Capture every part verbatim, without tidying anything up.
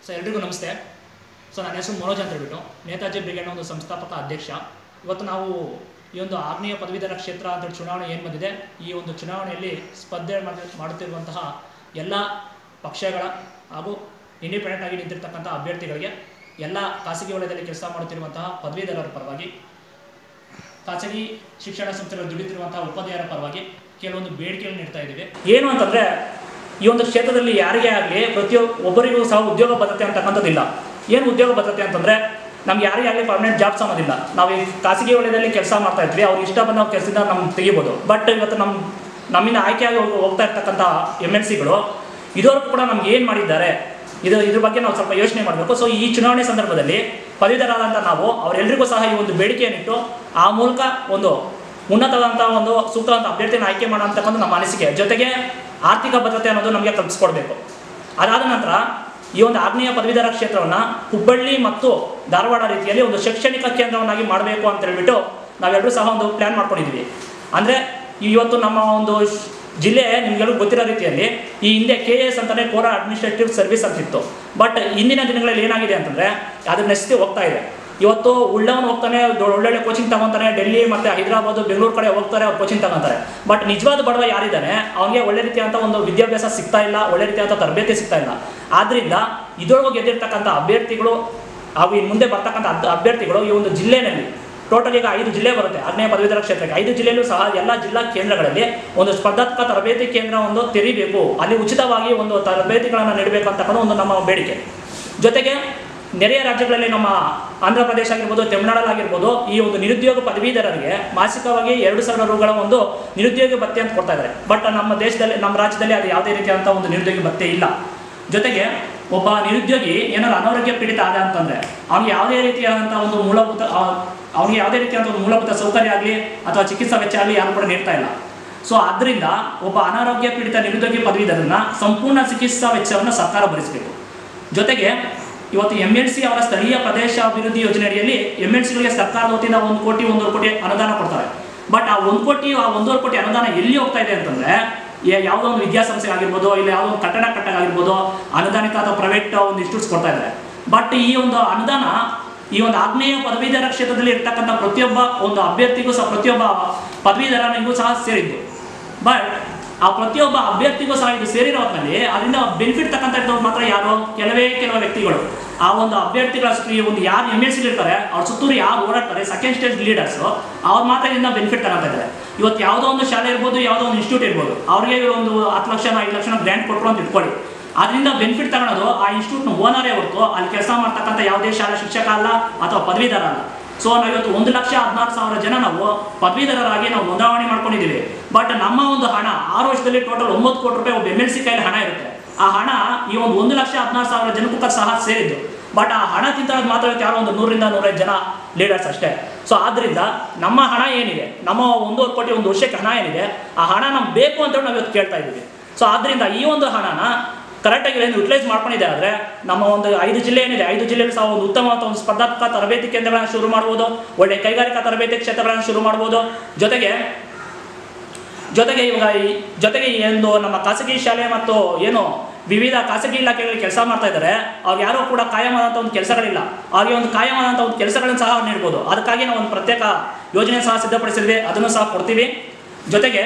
So ಎಲ್ರಿಗೂ ನಮಸ್ತೆ. So ನನ್ನ ಹೆಸರು ಮನೋಜ್ ಅಂತ ಹೇಳ್ಬಿಟ್ಟು ನೇತಾಜಿ ಬ್ರಿಗೇಡ್ನ ಒಂದು ಸಂಸ್ಥಾಪಕ ಅಧ್ಯಕ್ಷ. ಇವತ್ತು ನಾವು ಈ ಒಂದು ಆಗ್ನೇಯ ಪದವೀಧರ ಕ್ಷೇತ್ರ ಅಂತ ಚುನಾವಣೆ ಏನು ಬಂದಿದೆ, ಈ ಒಂದು ಚುನಾವಣೆಯಲ್ಲಿ ಸ್ಪರ್ಧೆ ಮಾಡುತ್ತಿರುವಂತಹ ಎಲ್ಲ ಪಕ್ಷಗಳ ಹಾಗೂ ಇಂಡಿಪೆಂಡೆಂಟ್ ಆಗಿ ನಿಂತಿರ್ತಕ್ಕಂಥ ಅಭ್ಯರ್ಥಿಗಳಿಗೆ, ಎಲ್ಲ ಖಾಸಗಿ ವಲಯದಲ್ಲಿ ಕೆಲಸ ಮಾಡುತ್ತಿರುವಂತಹ ಪದವೀಧರರ ಪರವಾಗಿ, ಖಾಸಗಿ ಶಿಕ್ಷಣ ಸಂಸ್ಥೆಗಳು ದುಡಿತಿರುವಂತಹ ಉಪಾಧ್ಯಾಯರ ಪರವಾಗಿ ಕೆಲವೊಂದು ಬೇಡಿಕೆಗಳನ್ನು ನೀಡ್ತಾ ಇದ್ದೀವಿ. ಏನು ಅಂತಂದರೆ, ಈ ಒಂದು ಕ್ಷೇತ್ರದಲ್ಲಿ ಯಾರಿಗೇ ಆಗಲಿ ಪ್ರತಿಯೊಬ್ಬರಿಗೂ ಸಹ ಉದ್ಯೋಗ ಭದ್ರತೆ ಅಂತಕ್ಕಂಥದ್ದಿಲ್ಲ. ಏನು ಉದ್ಯೋಗ ಭದ್ರತೆ ಅಂತಂದರೆ, ನಮ್ಗೆ ಯಾರಿಗೇ ಆಗಲಿ ಪರ್ಮನೆಂಟ್ ಜಾಬ್ಸ್ ಅನ್ನೋದಿಲ್ಲ. ನಾವು ಈ ಖಾಸಗಿ ವಲಯದಲ್ಲಿ ಕೆಲಸ ಮಾಡ್ತಾ ಇದ್ವಿ, ಅವ್ರು ಇಷ್ಟ ಬಂದ ಕೆಲಸದಿಂದ ನಮ್ಗೆ ತೆಗಿಬೋದು. ಬಟ್ ಇವತ್ತು ನಮ್ಮ ನಮ್ಮಿಂದ ಆಯ್ಕೆಯಾಗಿ ಹೋಗ್ತಾ ಇರ್ತಕ್ಕಂಥ ಎಮ್ ಎಲ್ ಸಿಗಳು ಇದುವರೆಗೂ ಕೂಡ ನಮ್ಗೆ ಏನು ಮಾಡಿದ್ದಾರೆ, ಇದು ಇದ್ರ ಬಗ್ಗೆ ನಾವು ಸ್ವಲ್ಪ ಯೋಚನೆ ಮಾಡಬೇಕು. ಸೊ ಈ ಚುನಾವಣೆ ಸಂದರ್ಭದಲ್ಲಿ ಪದವೀಧರರಾದಂಥ ನಾವು ಅವರೆಲ್ಲರಿಗೂ ಸಹ ಈ ಒಂದು ಬೇಡಿಕೆಯನ್ನಿಟ್ಟು ಆ ಮೂಲಕ ಒಂದು ಉನ್ನತವಾದಂಥ ಒಂದು ಸೂಕ್ತವಾದಂಥ ಅಭ್ಯರ್ಥಿಯನ್ನು ಆಯ್ಕೆ ಮಾಡೋಂತಕ್ಕಂಥ ನಮ್ಮ ಅನಿಸಿಕೆ. ಜೊತೆಗೆ ಆರ್ಥಿಕ ಭದ್ರತೆ ಅನ್ನೋದು ನಮಗೆ ಕಲ್ಪಿಸ್ಕೊಡ್ಬೇಕು. ಅದಾದ ನಂತರ ಈ ಒಂದು ಆಗ್ನೇಯ ಪದವೀಧರ ಕ್ಷೇತ್ರವನ್ನು ಹುಬ್ಬಳ್ಳಿ ಮತ್ತು ಧಾರವಾಡ ರೀತಿಯಲ್ಲಿ ಒಂದು ಶೈಕ್ಷಣಿಕ ಕೇಂದ್ರವನ್ನಾಗಿ ಮಾಡಬೇಕು ಅಂತ ಹೇಳ್ಬಿಟ್ಟು ನಾವೆಲ್ಲರೂ ಸಹ ಒಂದು ಪ್ಲ್ಯಾನ್ ಮಾಡ್ಕೊಂಡಿದ್ವಿ. ಅಂದರೆ ಇವತ್ತು ನಮ್ಮ ಒಂದು ಜಿಲ್ಲೆ ನಿಮಗೆಲ್ಲರೂ ಗೊತ್ತಿರೋ ರೀತಿಯಲ್ಲಿ ಈ ಹಿಂದೆ ಕೆ ಎ ಎಸ್ ಅಂತಲೇ ಕೋಲಾರ್ ಅಡ್ಮಿನಿಸ್ಟ್ರೇಟಿವ್ ಸರ್ವಿಸ್ ಅಂತಿತ್ತು. ಬಟ್ ಇಂದಿನ ದಿನಗಳಲ್ಲಿ ಏನಾಗಿದೆ ಅಂತಂದರೆ, ಅದ್ರ ನೆಸ್ತಿ ಹೋಗ್ತಾ ಇದೆ. ಇವತ್ತು ಉಳ್ಳವನು ಹೋಗ್ತಾನೆ, ಒಳ್ಳೊಳ್ಳೆ ಕೋಚಿಂಗ್ ತಗೊತಾನೆ, ಡೆಲ್ಲಿ ಮತ್ತು ಹೈದರಾಬಾದು ಬೆಂಗಳೂರು ಕಡೆ ಹೋಗ್ತಾರೆ, ಅವ್ರು ಕೋಚಿಂಗ್ ತಗೊತಾರೆ. ಬಟ್ ನಿಜವಾದ ಬಡವ ಯಾರಿದ್ದಾನೆ, ಅವನಿಗೆ ಒಳ್ಳೆ ರೀತಿಯಾದಂಥ ಒಂದು ವಿದ್ಯಾಭ್ಯಾಸ ಸಿಗ್ತಾ ಇಲ್ಲ, ಒಳ್ಳೆ ರೀತಿಯಾದಂಥ ತರಬೇತಿ ಸಿಗ್ತಾ ಇಲ್ಲ. ಆದ್ದರಿಂದ ಇದರೊಳಗೆ ಗೆದ್ದಿರ್ತಕ್ಕಂಥ ಅಭ್ಯರ್ಥಿಗಳು ಹಾಗೂ ಇನ್ನು ಮುಂದೆ ಬರ್ತಕ್ಕಂಥ ಅಭ್ಯರ್ಥಿಗಳು ಈ ಒಂದು ಜಿಲ್ಲೆಯಲ್ಲಿ ಟೋಟಲ್ ಈಗ ಐದು ಜಿಲ್ಲೆ ಬರುತ್ತೆ ಆಗ್ನೇಯ ಪದವೀಧರ ಕ್ಷೇತ್ರಕ್ಕೆ. ಐದು ಜಿಲ್ಲೆಯಲ್ಲೂ ಸಹ ಎಲ್ಲ ಜಿಲ್ಲಾ ಕೇಂದ್ರಗಳಲ್ಲಿ ಒಂದು ಸ್ಪರ್ಧಾತ್ಮಕ ತರಬೇತಿ ಕೇಂದ್ರ ಒಂದು ತೆರೀಬೇಕು, ಅಲ್ಲಿ ಉಚಿತವಾಗಿ ಒಂದು ತರಬೇತಿಗಳನ್ನು ನೀಡಬೇಕು ಅಂತಕ್ಕಂಥ ಒಂದು ನಮ್ಮ ಬೇಡಿಕೆ. ಜೊತೆಗೆ ನೆರೆಯ ರಾಜ್ಯಗಳಲ್ಲಿ ನಮ್ಮ ಆಂಧ್ರ ಪ್ರದೇಶ ಆಗಿರ್ಬೋದು, ತಮಿಳುನಾಡಲ್ಲಾಗಿರ್ಬೋದು, ಈ ಒಂದು ನಿರುದ್ಯೋಗ ಪದವೀಧರರಿಗೆ ಮಾಸಿಕವಾಗಿ ಎರಡು ಸಾವಿರ ರೂಗಳ ಒಂದು ನಿರುದ್ಯೋಗ ಭತ್ಯೆ ಅಂತ ಕೊಡ್ತಾ ಇದ್ದಾರೆ. ಬಟ್ ನಮ್ಮ ದೇಶದಲ್ಲಿ, ನಮ್ಮ ರಾಜ್ಯದಲ್ಲಿ ಅದು ಯಾವುದೇ ರೀತಿಯಾದಂಥ ಒಂದು ನಿರುದ್ಯೋಗ ಭತ್ಯೆ ಇಲ್ಲ. ಜೊತೆಗೆ ಒಬ್ಬ ನಿರುದ್ಯೋಗಿ ಏನಾದ್ರು ಅನಾರೋಗ್ಯ ಪೀಡಿತ ಆದ ಅಂತಂದರೆ ಅವ್ನಿಗೆ ಯಾವುದೇ ರೀತಿಯಾದಂಥ ಒಂದು ಮೂಲಭೂತ ಅವ್ನಿಗೆ ಯಾವುದೇ ರೀತಿಯಾದಂಥ ಒಂದು ಮೂಲಭೂತ ಸೌಕರ್ಯ ಆಗಲಿ ಅಥವಾ ಚಿಕಿತ್ಸಾ ವೆಚ್ಚ ಆಗಲಿ ಯಾರು ಕೂಡ ನೀಡ್ತಾ ಇಲ್ಲ. ಸೊ ಆದ್ದರಿಂದ ಒಬ್ಬ ಅನಾರೋಗ್ಯ ಪೀಡಿತ ನಿರುದ್ಯೋಗಿ ಪದವೀಧರನ್ನ ಸಂಪೂರ್ಣ ಚಿಕಿತ್ಸಾ ವೆಚ್ಚವನ್ನು ಸರ್ಕಾರ ಭರಿಸಬೇಕು. ಜೊತೆಗೆ ಇವತ್ತು ಎಮ್ ಎಲ್ ಸಿ ಅವರ ಸ್ಥಳೀಯ ಪ್ರದೇಶ ಅಭಿವೃದ್ಧಿ ಯೋಜನೆ ಅಡಿಯಲ್ಲಿ ಎಮ್ ಎಲ್ ಸಿಗಳಿಗೆ ಸರ್ಕಾರದ ವತಿಯಿಂದ ಒಂದು ಕೋಟಿ ಒಂದೂವರೆ ಕೋಟಿ ಅನುದಾನ ಕೊಡ್ತಾರೆ. ಬಟ್ ಆ ಒಂದು ಕೋಟಿ ಆ ಒಂದೂವರೆ ಕೋಟಿ ಅನುದಾನ ಎಲ್ಲಿ ಹೋಗ್ತಾ ಇದೆ ಅಂತಂದರೆ, ಯಾವುದೋ ಒಂದು ವಿದ್ಯಾಸಂಸ್ಥೆ ಆಗಿರ್ಬೋದು, ಇಲ್ಲ ಯಾವುದೋ ಒಂದು ಕಟ್ಟಡ ಕಟ್ಟಾಗಿರ್ಬೋದು, ಅನುದಾನಿತ ಅಥವಾ ಪ್ರೈವೇಟ್ ಒಂದು ಇನ್ಸ್ಟಿಟ್ಯೂಟ್ಸ್ ಕೊಡ್ತಾ ಇದ್ದಾರೆ. ಬಟ್ ಈ ಒಂದು ಅನುದಾನ ಈ ಒಂದು ಆಗ್ನೇಯ ಪದವೀಧರ ಕ್ಷೇತ್ರದಲ್ಲಿ ಇರ್ತಕ್ಕಂಥ ಪ್ರತಿಯೊಬ್ಬ ಒಂದು ಅಭ್ಯರ್ಥಿಗೂ ಸಹ, ಪ್ರತಿಯೊಬ್ಬ ಪದವೀಧರನಿಗೂ ಸಹ ಸೇರಿದ್ದು. ಬಟ್ ಆ ಪ್ರತಿಯೊಬ್ಬ ಅಭ್ಯರ್ಥಿಗೂ ಸಹ ಇದು ಸೇರಿರೋ ಹೊತ್ತಿನಲ್ಲಿ ಅದರಿಂದ ಬೆನಿಫಿಟ್ ತಕ್ಕಂಥವ್ರು ಮಾತ್ರ ಯಾರು, ಕೆಲವೇ ಕೆಲವು ವ್ಯಕ್ತಿಗಳು. ಆ ಒಂದು ಅಭ್ಯರ್ಥಿಗಳ ಈ ಒಂದು ಯಾರು ಎಮ್ ಎಲ್ ಸಿ ಇರ್ತಾರೆ, ಅವ್ರ ಸುತ್ತೂರು ಯಾರು ಓಡಾಡ್ತಾರೆ, ಸೆಕೆಂಡ್ ಸ್ಟೇಜ್ ಲೀಡರ್ಸು, ಅವ್ರು ಮಾತ್ರ ಇದರಿಂದ ಬೆನಿಫಿಟ್ ತಗೊಳ್ತಾ ಇದ್ದಾರೆ. ಇವತ್ತು ಯಾವುದೋ ಒಂದು ಶಾಲೆ ಇರ್ಬೋದು, ಯಾವುದೋ ಒಂದು ಇನ್ಸ್ಟಿಟ್ಯೂಟ್ ಇರ್ಬೋದು, ಅವ್ರಿಗೆ ಒಂದು ಹತ್ತು ಲಕ್ಷ ಐದು ಲಕ್ಷ ಗ್ರ್ಯಾಂಟ್ ಕೊಟ್ಟರು ಅಂತ ಇಟ್ಕೊಳ್ಳಿ. ಅದರಿಂದ ಬೆನಿಫಿಟ್ ತಗೊಳ್ಳೋದು ಆ ಇನ್ಸ್ಟಿಟ್ಯೂಟ್ನ ಓನರೇ ಹೊರತು ಅಲ್ಲಿ ಕೆಲಸ ಮಾಡ್ತಕ್ಕಂಥ ಯಾವುದೇ ಶಾಲಾ ಶಿಕ್ಷಕ ಅಲ್ಲ ಅಥವಾ ಪದವೀಧರ ಅಲ್ಲ. ಸೊ ನಾವು ಇವತ್ತು ಒಂದು ಲಕ್ಷ ಹದಿನಾರು ಸಾವಿರ ಜನ ನಾವು ಪದವೀಧರರಾಗಿ ನಾವು ನೋಂದಾವಣೆ ಮಾಡ್ಕೊಂಡಿದ್ದೀವಿ. ಬಟ್ ನಮ್ಮ ಒಂದು ಹಣ ಆರು ವರ್ಷದಲ್ಲಿ ಟೋಟಲ್ ಒಂಬತ್ತು ಕೋಟಿ ರೂಪಾಯಿ ಒಬ್ಬ ಎಮ್ ಎಲ್ ಸಿ ಕೈಲಿ ಹಣ ಇರುತ್ತೆ. ಆ ಹಣ ಈ ಒಂದು ಒಂದು ಲಕ್ಷ ಹದಿನಾರು ಸಾವಿರ ಜನಕ್ಕೂ ಸಹ ಸೇರಿದ್ದು. ಬಟ್ ಆ ಹಣ ತಿಂತೋದು ಮಾತ್ರ ಯಾರೋ ಒಂದು ನೂರಿಂದ ನೂರೈದು ಜನ ಲೀಡರ್ಸ್ ಅಷ್ಟೇ. ಸೊ ಆದ್ದರಿಂದ ನಮ್ಮ ಹಣ ಏನಿದೆ, ನಮ್ಮ ಒಂದೂವರೆ ಕೋಟಿ ಒಂದು ವರ್ಷಕ್ಕೆ ಹಣ ಏನಿದೆ, ಆ ಹಣ ನಮ್ಗೆ ಬೇಕು ಅಂತೇಳಿ ನಾವು ಇವತ್ತು ಕೇಳ್ತಾ ಇದ್ದೀವಿ. ಸೊ ಆದ್ದರಿಂದ ಈ ಒಂದು ಹಣನ ಕರೆಕ್ಟಾಗಿ ಏನು ಯುಟಿಲೈಸ್ ಮಾಡ್ಕೊಂಡಿದೆ ಆದರೆ ನಮ್ಮ ಒಂದು ಐದು ಜಿಲ್ಲೆ ಏನಿದೆ, ಐದು ಜಿಲ್ಲೆಯಲ್ಲಿ ಸಹ ಒಂದು ಉತ್ತಮವಾದ ಒಂದು ಸ್ಪರ್ಧಾತ್ಮಕ ತರಬೇತಿ ಕೇಂದ್ರಗಳನ್ನು ಶುರು ಮಾಡ್ಬೋದು, ಒಳ್ಳೆ ಕೈಗಾರಿಕಾ ತರಬೇತಿ ಕ್ಷೇತ್ರಗಳನ್ನು ಶುರು ಮಾಡ್ಬೋದು. ಜೊತೆಗೆ ಜೊತೆಗೆ ಇವಾಗ ಈ ಜೊತೆಗೆ ಒಂದು ನಮ್ಮ ಖಾಸಗಿ ಶಾಲೆ ಮತ್ತು ಏನು ವಿವಿಧ ಖಾಸಗಿ ಇಲಾಖೆಗಳಲ್ಲಿ ಕೆಲಸ ಮಾಡ್ತಾ ಇದ್ದಾರೆ, ಅವ್ರು ಯಾರೂ ಕೂಡ ಕಾಯಮಾದಂಥ ಒಂದು ಕೆಲಸಗಳಿಲ್ಲ. ಅವ್ರಿಗೆ ಒಂದು ಕಾಯಮಾದಂಥ ಒಂದು ಕೆಲಸಗಳನ್ನು ಸಹ ನೀಡ್ಬೋದು. ಅದಕ್ಕಾಗಿ ನಾವು ಒಂದು ಪ್ರತ್ಯೇಕ ಯೋಜನೆ ಸಹ ಸಿದ್ಧಪಡಿಸಿದ್ವಿ, ಅದನ್ನು ಸಹ ಕೊಡ್ತೀವಿ. ಜೊತೆಗೆ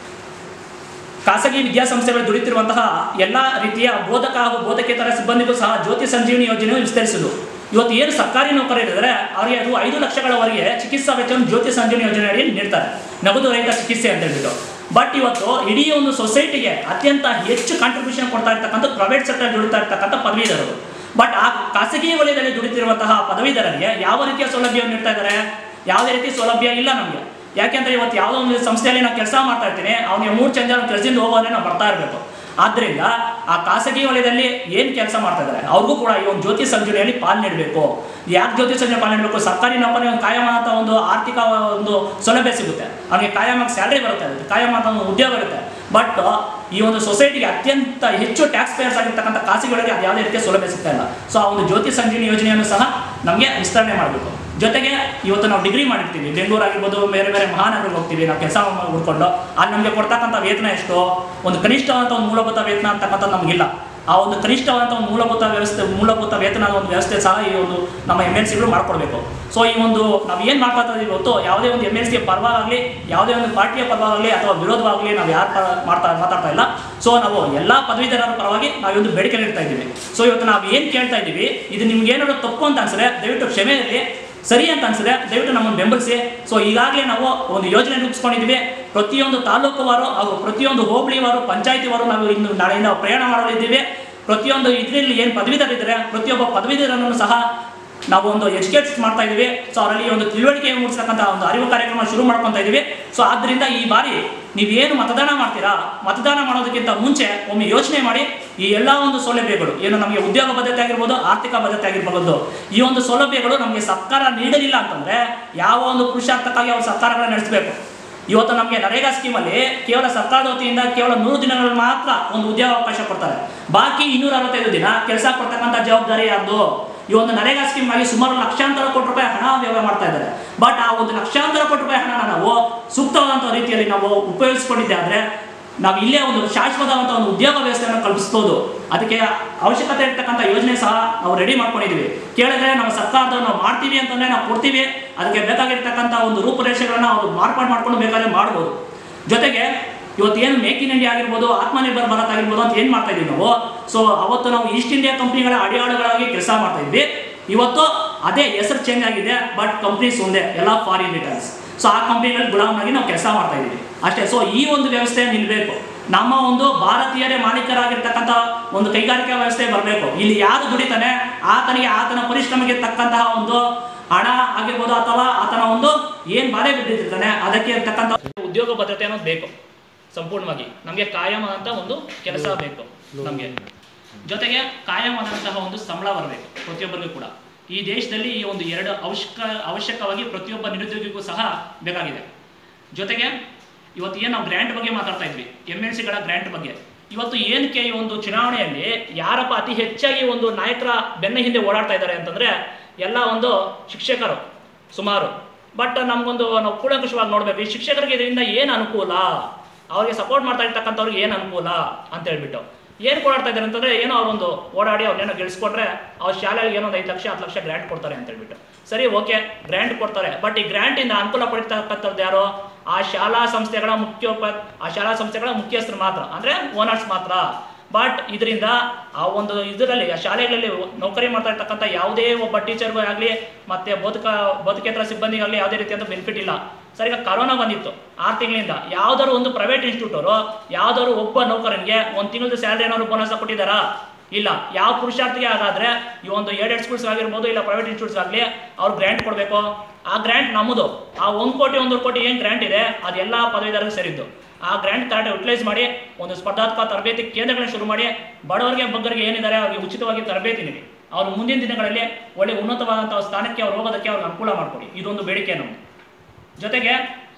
ಖಾಸಗಿ ವಿದ್ಯಾಸಂಸ್ಥೆಗಳು ದುಡಿತಿರುವಂತಹ ಎಲ್ಲ ರೀತಿಯ ಬೋಧಕ ಹಾಗೂ ಬೋಧಕೇತರ ಸಿಬ್ಬಂದಿಗೂ ಸಹ ಜ್ಯೋತಿ ಸಂಜೀವಿನಿ ಯೋಜನೆಯು ವಿಸ್ತರಿಸುವುದು. ಇವತ್ತು ಏನು ಸರ್ಕಾರಿ ನೌಕರರಿದ್ದಾರೆ ಅವರಿಗೆ ಅದು ಐದು ಲಕ್ಷಗಳವರೆಗೆ ಚಿಕಿತ್ಸಾ ವೆಚ್ಚವನ್ನು ಜ್ಯೋತಿ ಸಂಜೀವಿನಿ ಯೋಜನೆಯಲ್ಲಿ ನೀಡ್ತಾರೆ, ನಗದು ರಹಿತ ಚಿಕಿತ್ಸೆ ಅಂತ ಹೇಳ್ಬಿಟ್ಟು. ಬಟ್ ಇವತ್ತು ಇಡೀ ಒಂದು ಸೊಸೈಟಿಗೆ ಅತ್ಯಂತ ಹೆಚ್ಚು ಕಾಂಟ್ರಿಬ್ಯೂಷನ್ ಕೊಡ್ತಾ ಇರ್ತಕ್ಕಂಥ ಪ್ರೈವೇಟ್ ಸೆಕ್ಟರ್ ದುಡಿತಾ ಇರ್ತಕ್ಕಂಥ ಪದವೀಧರರು. ಬಟ್ ಆ ಖಾಸಗಿ ವಲಯದಲ್ಲಿ ದುಡಿತಿರುವಂತಹ ಪದವೀಧರರಿಗೆ ಯಾವ ರೀತಿಯ ಸೌಲಭ್ಯವನ್ನು ನೀಡ್ತಾ ಇದ್ದಾರೆ? ಯಾವುದೇ ರೀತಿ ಸೌಲಭ್ಯ ಇಲ್ಲ ನಮಗೆ. ಯಾಕೆಂದರೆ ಇವತ್ತು ಯಾವುದೋ ಒಂದು ಸಂಸ್ಥೆಯಲ್ಲಿ ನಾವು ಕೆಲಸ ಮಾಡ್ತಾ ಇರ್ತೀನಿ, ಅವನಿಗೆ ಮೂರು ಚಂದ ಕೆಲಸದಿಂದ ಹೋಗೋದ್ರೆ ನಾವು ಬರ್ತಾ ಇರಬೇಕು. ಆದ್ದರಿಂದ ಆ ಖಾಸಗಿ ವಲಯದಲ್ಲಿ ಏನು ಕೆಲಸ ಮಾಡ್ತಾ ಇದ್ದಾರೆ ಅವ್ರಿಗೂ ಕೂಡ ಈ ಒಂದು ಜ್ಯೋತಿ ಸಂಜೀವಿನಿಯಲ್ಲಿ ಪಾಲು ನೀಡಬೇಕು. ಯಾಕೆ ಜ್ಯೋತಿ ಸಂಜೀವಿನಿ ಪಾಲು ನೀಡಬೇಕು? ಸರ್ಕಾರಿ ನೌಕರಿ ಒಂದು ಕಾಯಮಾದಂಥ ಒಂದು ಆರ್ಥಿಕ ಒಂದು ಸೌಲಭ್ಯ ಸಿಗುತ್ತೆ, ಅವನಿಗೆ ಕಾಯಮಾಗಿ ಸ್ಯಾಲ್ರಿ ಬರುತ್ತೆ, ಕಾಯಮಾದ ಒಂದು ಉದ್ಯೋಗ ಇರುತ್ತೆ. ಬಟ್ ಈ ಒಂದು ಸೊಸೈಟಿಗೆ ಅತ್ಯಂತ ಹೆಚ್ಚು ಟ್ಯಾಕ್ಸ್ ಪೇಯರ್ಸ್ ಆಗಿರ್ತಕ್ಕಂಥ ಖಾಸಗಿಗಳಿಗೆ ಅದು ಯಾವುದೇ ರೀತಿಯ ಸೌಲಭ್ಯ ಸಿಗ್ತಾ ಇಲ್ಲ. ಸೊ ಆ ಒಂದು ಜ್ಯೋತಿ ಸಂಜೀವಿನಿ ಯೋಜನೆಯನ್ನು ಸಹ ನಮಗೆ ವಿಸ್ತರಣೆ ಮಾಡಬೇಕು. ಜೊತೆಗೆ ಇವತ್ತು ನಾವು ಡಿಗ್ರಿ ಮಾಡಿರ್ತೀವಿ, ಬೆಂಗಳೂರು ಆಗಿರ್ಬೋದು, ಬೇರೆ ಬೇರೆ ಮಹಾನಗರಕ್ಕೆ ಹೋಗ್ತೀವಿ, ನಾವು ಕೆಲಸ ಹುಡ್ಕೊಂಡು ಅಲ್ಲಿ ನಮಗೆ ಕೊಡ್ತಕ್ಕಂಥ ವೇತನ ಎಷ್ಟು, ಒಂದು ಕನಿಷ್ಠವಾದಂಥ ಒಂದು ಮೂಲಭೂತ ವೇತನ ಅಂತಕ್ಕಂಥದ್ದು ನಮಗಿಲ್ಲ. ಆ ಒಂದು ಕನಿಷ್ಠವಾದಂಥ ಒಂದು ಮೂಲಭೂತ ವ್ಯವಸ್ಥೆ ಮೂಲಭೂತ ವೇತನದ ಒಂದು ವ್ಯವಸ್ಥೆ ಸಹ ಈ ಒಂದು ನಮ್ಮ ಎಮ್ ಎಲ್ ಸಿಗಳು ಮಾಡ್ಕೊಡ್ಬೇಕು. ಸೊ ಈ ಒಂದು ನಾವು ಏನು ಮಾಡ್ಕೊತಾ ಇದೀವಿ ಇವತ್ತು, ಯಾವುದೇ ಒಂದು ಎಮ್ ಎಲ್ ಸಿ ಪರವಾಗಲಿ ಯಾವುದೇ ಒಂದು ಪಾರ್ಟಿಯ ಪರವಾಗಲಿ ಅಥವಾ ವಿರೋಧವಾಗಲಿ ನಾವು ಯಾರು ಪರ ಮಾಡ್ತಾ ಮಾತಾಡ್ತಾ ಇಲ್ಲ. ಸೊ ನಾವು ಎಲ್ಲ ಪದವೀಧರರ ಪರವಾಗಿ ನಾವು ಒಂದು ಬೇಡಿಕೆ ಇಡ್ತಾ ಇದ್ದೀವಿ. ಸೊ ಇವತ್ತು ನಾವು ಏನು ಕೇಳ್ತಾ ಇದ್ದೀವಿ, ಇದು ನಿಮ್ಗೆ ಏನಾದ್ರು ತಪ್ಪು ಅಂತ ಅನ್ಸಿದ್ರೆ ದಯವಿಟ್ಟು ಕ್ಷಮೆ ಇರಲಿ, ಸರಿ ಅಂತ ಅನ್ಸಿದ್ರೆ ದಯವಿಟ್ಟು ನಮ್ಮನ್ನು ಬೆಂಬಲಿಸಿ. ಸೊ ಈಗಾಗಲೇ ನಾವು ಒಂದು ಯೋಜನೆ ರೂಪಿಸ್ಕೊಂಡಿದ್ದೀವಿ. ಪ್ರತಿಯೊಂದು ತಾಲೂಕುವಾರು ಹಾಗೂ ಪ್ರತಿಯೊಂದು ಹೋಬಳಿವಾರು ಪಂಚಾಯತಿವಾರು ನಾವು ಇನ್ನು ನಾಳೆಯಿಂದ ಪ್ರಯಾಣ ಮಾಡಲಿದ್ದೀವಿ. ಪ್ರತಿಯೊಂದು ಇದರಲ್ಲಿ ಏನು ಪದವೀಧರಿದ್ದಾರೆ ಪ್ರತಿಯೊಬ್ಬ ಪದವೀಧರರನ್ನು ಸಹ ನಾವು ಒಂದು ಎಜುಕೇಟ್ ಮಾಡ್ತಾ ಇದ್ದೀವಿ. ಸೊ ಅವರಲ್ಲಿ ಒಂದು ತಿಳುವಳಿಕೆ ಮೂಡಿಸ್ತಕ್ಕಂಥ ಒಂದು ಅರಿವು ಕಾರ್ಯಕ್ರಮ ಶುರು ಮಾಡ್ಕೊತಾ ಇದ್ದೀವಿ. ಸೊ ಆದ್ದರಿಂದ ಈ ಬಾರಿ ನೀವೇನು ಮತದಾನ ಮಾಡ್ತೀರಾ, ಮತದಾನ ಮಾಡೋದಕ್ಕಿಂತ ಮುಂಚೆ ಒಮ್ಮೆ ಯೋಚನೆ ಮಾಡಿ ಈ ಎಲ್ಲ ಒಂದು ಸೌಲಭ್ಯಗಳು ಏನು ನಮಗೆ ಉದ್ಯೋಗ ಭದ್ರತೆ ಆಗಿರ್ಬೋದು, ಆರ್ಥಿಕ ಭದ್ರತೆ ಆಗಿರ್ಬೋದು, ಈ ಒಂದು ಸೌಲಭ್ಯಗಳು ನಮಗೆ ಸರ್ಕಾರ ನೀಡಲಿಲ್ಲ ಅಂತಂದರೆ ಯಾವ ಒಂದು ಪುರುಷಾರ್ಥಕ್ಕಾಗಿ ಅವ್ರು ಸರ್ಕಾರಗಳನ್ನ ನಡೆಸಬೇಕು. ಇವತ್ತು ನಮಗೆ ನರೇಗಾ ಸ್ಕೀಮಲ್ಲಿ ಕೇವಲ ಸರ್ಕಾರದ ವತಿಯಿಂದ ಕೇವಲ ನೂರು ದಿನಗಳಲ್ಲಿ ಮಾತ್ರ ಒಂದು ಉದ್ಯೋಗಾವಕಾಶ ಕೊಡ್ತಾರೆ. ಬಾಕಿ ಇನ್ನೂರ ಅರವತ್ತೈದು ದಿನ ಕೆಲಸ ಕೊಡ್ತಕ್ಕಂಥ ಜವಾಬ್ದಾರಿ ಯಾರ್ದು? ಈ ಒಂದು ನರೇಗಾ ಸ್ಕೀಮ್ ಆಗಿ ಸುಮಾರು ಲಕ್ಷಾಂತರ ಕೋಟಿ ರೂಪಾಯಿ ಹಣ ವ್ಯವಹಾರ ಮಾಡ್ತಾ ಇದ್ದಾರೆ. ಬಟ್ ಆ ಒಂದು ಲಕ್ಷಾಂತರ ಕೋಟಿ ರೂಪಾಯಿ ಹಣನ ನಾವು ಸೂಕ್ತವಾದಂಥ ರೀತಿಯಲ್ಲಿ ನಾವು ಉಪಯೋಗಿಸ್ಕೊಂಡಿದ್ದೆ ಆದರೆ ನಾವು ಇಲ್ಲೇ ಒಂದು ಶಾಶ್ವತವಾದಂಥ ಒಂದು ಉದ್ಯೋಗ ವ್ಯವಸ್ಥೆಯನ್ನು ಕಲ್ಪಿಸ್ಬೋದು. ಅದಕ್ಕೆ ಅವಶ್ಯಕತೆ ಇರ್ತಕ್ಕಂಥ ಯೋಜನೆ ಸಹ ನಾವು ರೆಡಿ ಮಾಡ್ಕೊಂಡಿದ್ದೀವಿ. ಕೇಳಿದ್ರೆ ನಮ್ಮ ಸರ್ಕಾರದವ್ರು ನಾವು ಮಾಡ್ತೀವಿ ಅಂತಂದರೆ ನಾವು ಕೊಡ್ತೀವಿ. ಅದಕ್ಕೆ ಬೇಕಾಗಿರ್ತಕ್ಕಂಥ ಒಂದು ರೂಪುರೇಷೆಗಳನ್ನ ಅವರು ಮಾರ್ಪಾಡು ಮಾಡ್ಕೊಂಡು ಬೇಕಾದ್ರೆ ಮಾಡ್ಬೋದು. ಜೊತೆಗೆ ಇವತ್ತು ಏನು ಮೇಕ್ ಇನ್ ಇಂಡಿಯಾ ಆಗಿರ್ಬೋದು, ಆತ್ಮನಿರ್ಭರ್ ಭಾರತ್ ಆಗಿರ್ಬೋದು ಅಂತ ಏನು ಮಾಡ್ತಾ ಇದ್ದೀವಿ ನಾವು. ಸೊ ಅವತ್ತು ನಾವು ಈಸ್ಟ್ ಇಂಡಿಯಾ ಕಂಪ್ನಿಗಳ ಅಡಿಯಾಳುಗಳಾಗಿ ಕೆಲಸ ಮಾಡ್ತಾ ಇದ್ವಿ. ಇವತ್ತು ಅದೇ ಹೆಸರು ಚೇಂಜ್ ಆಗಿದೆ, ಬಟ್ ಕಂಪ್ನೀಸ್ ಒಂದೇ, ಎಲ್ಲ ಫಾರಿನ್ ರಿಟರ್ನ್ಸ್. ಸೊ ಆ ಕಂಪ್ನಿಗಳಲ್ಲಿ ಗುಲಾಮನಾಗಿ ನಾವು ಕೆಲಸ ಮಾಡ್ತಾ ಇದ್ದೀವಿ ಅಷ್ಟೇ. ಸೊ ಈ ಒಂದು ವ್ಯವಸ್ಥೆ ನಿಲ್ಲಬೇಕು. ನಮ್ಮ ಒಂದು ಭಾರತೀಯರೇ ಮಾಲೀಕರಾಗಿರ್ತಕ್ಕಂಥ ಒಂದು ಕೈಗಾರಿಕಾ ವ್ಯವಸ್ಥೆ ಬರಬೇಕು. ಇಲ್ಲಿ ಯಾರು ದುಡಿತಾನೆ ಆತನಿಗೆ ಆತನ ಪರಿಶ್ರಮಕ್ಕೆ ತಕ್ಕಂತಹ ಒಂದು ಹಣ ಆಗಿರ್ಬೋದು ಅಥವಾ ಆತನ ಒಂದು ಏನು ಬಾಧೆ ಬಿದ್ದಿರ್ತಾನೆ ಅದಕ್ಕೆ ತಕ್ಕಂಥ ಉದ್ಯೋಗ ಭದ್ರತೆ ಅನ್ನೋದು ಬೇಕು. ಸಂಪೂರ್ಣವಾಗಿ ನಮಗೆ ಕಾಯಮಾದಂಥ ಒಂದು ಕೆಲಸ ಬೇಕು ನಮಗೆ. ಜೊತೆಗೆ ಕಾಯಮಾದಂತಹ ಒಂದು ಸಂಬಳ ಬರಬೇಕು ಪ್ರತಿಯೊಬ್ಬರಿಗೂ ಕೂಡ. ಈ ದೇಶದಲ್ಲಿ ಈ ಒಂದು ಎರಡು ಅವಶ್ಯಕ ಅವಶ್ಯಕವಾಗಿ ಪ್ರತಿಯೊಬ್ಬ ನಿರುದ್ಯೋಗಿಗೂ ಸಹ ಬೇಕಾಗಿದೆ. ಜೊತೆಗೆ ಇವತ್ತು ಏನು ನಾವು ಗ್ರ್ಯಾಂಟ್ ಬಗ್ಗೆ ಮಾತಾಡ್ತಾ ಇದ್ವಿ, ಎಮ್ ಎಲ್ ಸಿಗಳ ಗ್ರ್ಯಾಂಟ್ ಬಗ್ಗೆ. ಇವತ್ತು ಏನಕ್ಕೆ ಈ ಒಂದು ಚುನಾವಣೆಯಲ್ಲಿ ಯಾರಪ್ಪ ಅತಿ ಹೆಚ್ಚಾಗಿ ಒಂದು ನಾಯಕರ ಬೆನ್ನ ಹಿಂದೆ ಓಡಾಡ್ತಾ ಇದ್ದಾರೆ ಅಂತಂದರೆ ಎಲ್ಲ ಒಂದು ಶಿಕ್ಷಕರು ಸುಮಾರು. ಬಟ್ ನಮಗೊಂದು ನಾವು ಕೂಲಂಕಷವಾಗಿ ನೋಡಬೇಕು, ಈ ಶಿಕ್ಷಕರಿಗೆ ಇದರಿಂದ ಏನು ಅನುಕೂಲ, ಅವ್ರಿಗೆ ಸಪೋರ್ಟ್ ಮಾಡ್ತಾ ಇರ್ತಕ್ಕಂಥವ್ರಿಗೆ ಏನು ಅನುಕೂಲ ಅಂತ ಹೇಳ್ಬಿಟ್ಟು ಏನು ಓಡಾಡ್ತಾ ಇದ್ದಾರೆ ಅಂತಂದರೆ ಏನೋ ಅವರೊಂದು ಓಡಾಡಿ ಅವ್ರನ್ನೇನೋ ಗೆಲ್ಸ್ಕೊಟ್ರೆ ಅವ್ರ ಶಾಲೆಗೆ ಏನೋ ಒಂದು ಐದು ಲಕ್ಷ ಹತ್ತು ಲಕ್ಷ ಗ್ರ್ಯಾಂಟ್ ಕೊಡ್ತಾರೆ ಅಂತ ಹೇಳ್ಬಿಟ್ಟು. ಸರಿ, ಓಕೆ, ಗ್ರ್ಯಾಂಟ್ ಕೊಡ್ತಾರೆ. ಬಟ್ ಈ ಗ್ರ್ಯಾಂಟಿಂದ ಅನುಕೂಲ ಪಡಿತಕ್ಕಂಥದ್ದು ಯಾರು? ಆ ಶಾಲಾ ಸಂಸ್ಥೆಗಳ ಮುಖ್ಯೋಪ ಆ ಶಾಲಾ ಸಂಸ್ಥೆಗಳ ಮುಖ್ಯಸ್ಥರು ಮಾತ್ರ, ಅಂದರೆ ಓನರ್ಸ್ ಮಾತ್ರ. ಬಟ್ ಇದರಿಂದ ಆ ಒಂದು ಇದರಲ್ಲಿ ಆ ಶಾಲೆಗಳಲ್ಲಿ ನೌಕರಿ ಮಾಡ್ತಾ ಇರ್ತಕ್ಕಂಥ ಯಾವುದೇ ಒಬ್ಬ ಟೀಚರ್ಗೂ ಆಗಲಿ ಮತ್ತು ಬೋಧಕ ಬೋಧಕೇತರ ಸಿಬ್ಬಂದಿಗಾಗಲಿ ಯಾವುದೇ ರೀತಿಯಾದ ಬೆನಿಫಿಟ್ ಇಲ್ಲ. ಸರ್, ಈಗ ಕರೋನಾ ಬಂದಿತ್ತು ಆರು ತಿಂಗಳಿಂದ. ಯಾವ್ದಾದ್ರು ಒಂದು ಪ್ರೈವೇಟ್ ಇನ್ಸ್ಟಿಟ್ಯೂಟರು ಯಾವ್ದಾದ್ರು ಒಬ್ಬ ನೌಕರನಿಗೆ ಒಂದು ತಿಂಗಳದ ಸ್ಯಾಲರಿ ಏನಾದ್ರು ಬೋನಸ್ ಕೊಟ್ಟಿದ್ದಾರಾ? ಇಲ್ಲ. ಯಾವ ಪುರುಷಾರ್ಥಿಗೆ ಆಗಾದ್ರೆ ಈ ಒಂದು ಏಡೆಡ್ ಸ್ಕೂಲ್ಸ್ ಆಗಿರ್ಬೋದು ಇಲ್ಲ ಪ್ರೈವೇಟ್ ಇನ್ಸ್ಟಿಟ್ಯೂಟ್ಸ್ ಆಗಲಿ ಅವ್ರು ಗ್ರ್ಯಾಂಟ್ ಕೊಡಬೇಕು. ಆ ಗ್ರ್ಯಾಂಟ್ ನಮ್ಮದು. ಆ ಒಂದು ಕೋಟಿ ಒಂದೂವರೆ ಕೋಟಿ ಏನು ಗ್ರ್ಯಾಂಟ್ ಇದೆ ಅದೆಲ್ಲ ಪದವೀಧರರಿಗೆ ಸೇರಿದ್ದು. ಆ ಗ್ರ್ಯಾಂಟ್ ಕರೆಕ್ಟ್ ಯುಟಿಲೈಸ್ ಮಾಡಿ ಒಂದು ಸ್ಪರ್ಧಾತ್ಮಕ ತರಬೇತಿ ಕೇಂದ್ರಗಳನ್ನ ಶುರು ಮಾಡಿ ಬಡವರಿಗೆ ಬಗ್ಗರಿಗೆ ಏನಿದ್ದಾರೆ ಅವ್ರಿಗೆ ಉಚಿತವಾಗಿ ತರಬೇತಿ ನೀಡಿ ಅವರು ಮುಂದಿನ ದಿನಗಳಲ್ಲಿ ಒಳ್ಳೆ ಉನ್ನತವಾದಂಥ ಸ್ಥಾನಕ್ಕೆ ಅವ್ರು ಹೋಗೋದಕ್ಕೆ ಅವ್ರಿಗೆ ಅನುಕೂಲ ಮಾಡಿಕೊಡಿ. ಇದೊಂದು ಬೇಡಿಕೆ ನಮ್ಮದು. ಜೊತೆಗೆ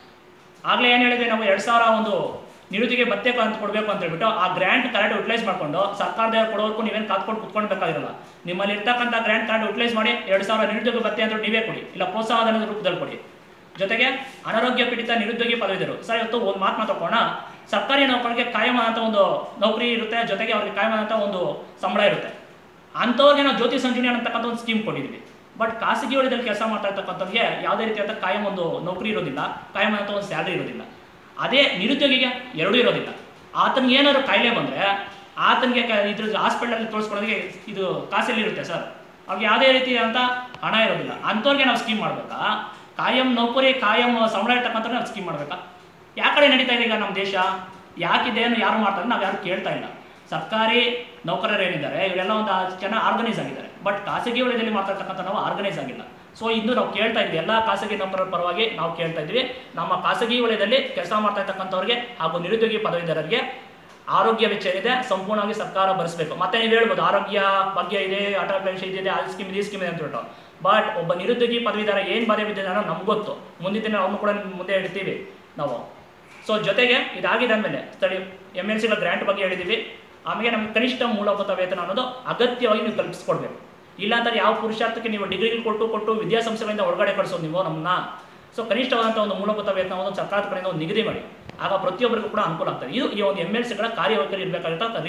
ಆಗಲೇ ಏನು ಹೇಳಿದ್ವಿ ನಾವು, ಎರಡು ಸಾವಿರ ಒಂದು ನಿರುದ್ಯೋಗಿ ಭತ್ಯೆ ಅಂತ ಕೊಡಬೇಕು ಅಂತ ಹೇಳ್ಬಿಟ್ಟು ಆ ಗ್ರ್ಯಾಂಟ್ ಕರೆಕ್ಟ್ ಯುಟಿಲೈಸ್ ಮಾಡಿಕೊಂಡು ಸರ್ಕಾರದವ್ರು ಕೊಡೋವರೆಗೂ ನೀವೇನು ಕಾತ್ಕೊಂಡು ಕುತ್ಕೊಳ್ಬೇಕಾಗಿರಲ್ಲ. ನಿಮ್ಮಲ್ಲಿ ಇರ್ತಕ್ಕಂಥ ಗ್ರ್ಯಾಂಟ್ ಕರೆಕ್ಟ್ ಯುಟಿಲೈಸ್ ಮಾಡಿ ಎರಡು ಸಾವಿರ ನಿರುದ್ಯೋಗ ಭತ್ಯೆ ಅಂತ ನೀವೇ ಕೊಡಿ, ಇಲ್ಲ ಪ್ರೋತ್ಸಾಹಧನದ ರೂಪದಲ್ಲಿ ಕೊಡಿ. ಜೊತೆಗೆ ಅನಾರೋಗ್ಯ ಪೀಡಿತ ನಿರುದ್ಯೋಗಿ ಪದವೀಧರರು ಸರ್, ಇವತ್ತು ಒಂದು ಮಾತು ಮಾತಾಡೋಣ. ಸರ್ಕಾರಿ ನೌಕರಿಗೆ ಕಾಯಮಾದಂಥ ಒಂದು ನೌಕರಿ ಇರುತ್ತೆ, ಜೊತೆಗೆ ಅವ್ರಿಗೆ ಕಾಯಮಾದಂಥ ಒಂದು ಸಂಬಳ ಇರುತ್ತೆ. ಅಂಥವ್ರಿಗೆ ನಾವು ಜ್ಯೋತಿ ಸಂಜೀವನಿ ಅನ್ನತಕ್ಕಂಥ ಒಂದು ಸ್ಕೀಮ್ ಕೊಟ್ಟಿದ್ದೀವಿ. ಬಟ್ ಖಾಸಗಿ ವಲಯದಲ್ಲಿ ಕೆಲಸ ಮಾಡ್ತಾ ಇರ್ತಕ್ಕಂಥವ್ರಿಗೆ ಯಾವುದೇ ರೀತಿಯಾದ ಕಾಯಂ ಒಂದು ನೌಕರಿ ಇರೋದಿಲ್ಲ, ಕಾಯಂ ಅಂತ ಒಂದು ಸ್ಯಾಲ್ರಿ ಇರೋದಿಲ್ಲ. ಅದೇ ನಿರುದ್ಯೋಗಿಗೆ ಎರಡೂ ಇರೋದಿಲ್ಲ. ಆತನಿಗೆ ಏನಾದ್ರು ಕಾಯಿಲೆ ಬಂದರೆ ಆತನಿಗೆ ಇದ್ರ ಹಾಸ್ಪಿಟಲಲ್ಲಿ ತೋರಿಸ್ಕೊಳ್ಳೋದಕ್ಕೆ ಇದು ಕಾಸಲ್ಲಿರುತ್ತೆ ಸರ್, ಅವ್ರಿಗೆ ಯಾವುದೇ ರೀತಿ ಅಂತ ಹಣ ಇರೋದಿಲ್ಲ. ಅಂಥವ್ರಿಗೆ ನಾವು ಸ್ಕೀಮ್ ಮಾಡಬೇಕಾ? ಕಾಯಂ ನೌಕರಿ ಕಾಯಂ ಸಂಬಳ ಇರ್ತಕ್ಕಂಥ ನಾವು ಸ್ಕೀಮ್ ಮಾಡಬೇಕಾ? ಯಾವ ಕಡೆ ನಡೀತಾ ಇದೆ ಈಗ ನಮ್ಮ ದೇಶ? ಯಾಕಿದೇನು ಯಾರು ಮಾಡ್ತಾರೆ ನಾವು ಯಾರು ಕೇಳ್ತಾ ಇಲ್ಲ. ಸರ್ಕಾರಿ ನೌಕರರು ಏನಿದ್ದಾರೆ ಇವರೆಲ್ಲ ಒಂದು ಚೆನ್ನಾಗಿ ಆರ್ಗನೈಸ್ ಆಗಿದ್ದಾರೆ. ಬಟ್ ಖಾಸಗಿ ವಲಯದಲ್ಲಿ ಮಾತಾಡ್ತಕ್ಕಂಥ ನಾವು ಆರ್ಗನೈಸ್ ಆಗಿಲ್ಲ. ಸೊ ಇಂದು ನಾವು ಕೇಳ್ತಾ ಇದ್ವಿ, ಎಲ್ಲ ಖಾಸಗಿ ನೌಕರರ ಪರವಾಗಿ ನಾವು ಕೇಳ್ತಾ ಇದ್ವಿ, ನಮ್ಮ ಖಾಸಗಿ ವಲಯದಲ್ಲಿ ಕೆಲಸ ಮಾಡ್ತಾ ಇರ್ತಕ್ಕಂಥವ್ರಿಗೆ ಹಾಗೂ ನಿರುದ್ಯೋಗಿ ಪದವೀಧರರಿಗೆ ಆರೋಗ್ಯ ವೆಚ್ಚ ಇದೆ ಸಂಪೂರ್ಣವಾಗಿ ಸರ್ಕಾರ ಭರಿಸಬೇಕು. ಮತ್ತೆ ನೀವು ಹೇಳ್ಬೋದು ಆರೋಗ್ಯ ಬಗ್ಗೆ ಇದೆ, ಅಟಲ್ ಪೆನ್ಷನ್ ಇದೆ, ಆ ಸ್ಕೀಮ್ ಇದೆ, ಈ ಸ್ಕೀಮ್ ಇದೆ ಅಂತ ಹೇಳ್ಬಿಟ್ಟು. ಬಟ್ ಒಬ್ಬ ನಿರುದ್ಯೋಗಿ ಪದವೀಧರ ಏನು ಬಾಧೆ ಬಿದ್ದಿದೆ ಅನ್ನೋ ನಮ್ಗೆ ಗೊತ್ತು. ಮುಂದಿನ ದಿನ ಅವನು ಕೂಡ ಮುಂದೆ ಇಡ್ತೀವಿ ನಾವು. ಸೊ ಜೊತೆಗೆ ಇದಾಗಿದೆ ಅಂದಮೇಲೆ ಸ್ಥಳೀಯ ಎಮ್ ಎಲ್ ಸಿಗಳ ಗ್ರ್ಯಾಂಟ್ ಬಗ್ಗೆ ಹೇಳಿದ್ದೀವಿ. ಆಮೇಲೆ ನಮಗೆ ಕನಿಷ್ಠ ಮೂಲಭೂತ ವೇತನ ಅನ್ನೋದು ಅಗತ್ಯವಾಗಿ ನೀವು ಕಲ್ಪಿಸ್ಕೊಡ್ಬೇಕು. ಇಲ್ಲಾಂದ್ರೆ ಯಾವ ಪುರುಷಾರ್ಥಕ್ಕೆ ನೀವು ಡಿಗ್ರಿಗಳು ಕೊಟ್ಟು ಕೊಟ್ಟು ವಿದ್ಯಾಸಂಸ್ಥೆಗಳಿಂದ ಹೊರಗಡೆ ಕಳಿಸೋದು ನೀವು ನಮ್ಮನ್ನ. ಸೊ ಕನಿಷ್ಠವಾದಂಥ ಒಂದು ಮೂಲಭೂತ ವೇತನವನ್ನು ಸರ್ಕಾರದ ಕಡೆಯಿಂದ ಒಂದು ನಿಗದಿ ಮಾಡಿ, ಆಗ ಪ್ರತಿಯೊಬ್ಬರಿಗೂ ಕೂಡ ಅನುಕೂಲ ಆಗ್ತದೆ. ಇದು ಈ ಒಂದು ಎಮ್ ಎಲ್ ಸಿಗಳ ಕಾರ್ಯವೈಖರಿ ಇರಬೇಕಾಗಿರ್ತಕ್ಕಂಥ ರೀತಿ.